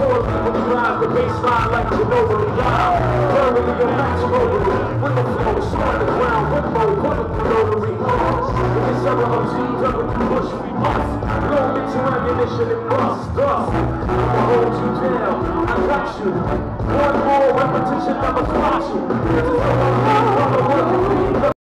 More people drive the baseline like you know the line. Verbally your match rotary. With the flow, start the ground, with low, put the rotary. If it's ever up to you, double you push, we must. Blow into ammunition and bust, dust. I'ma hold you down, I got you. One more repetition, I'ma spot you. This is